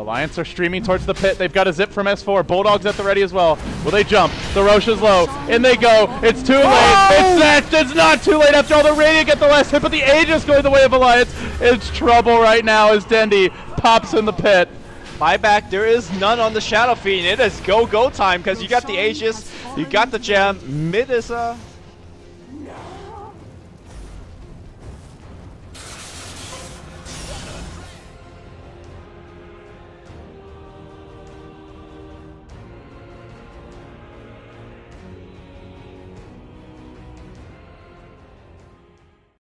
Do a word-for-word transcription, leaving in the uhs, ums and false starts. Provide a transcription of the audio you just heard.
Alliance are streaming towards the pit. They've got a zip from S four. Bulldogs at the ready as well. Will they jump? The Roche is low. In they go. It's too late. Oh! It's that. It's not too late after all. The Radiant get the last hit, but the Aegis going the way of Alliance. It's trouble right now as Dendi pops in the pit. Buyback, there is none on the Shadow Fiend. It is go-go time because you got the Aegis, you got the gem. Mid is uh,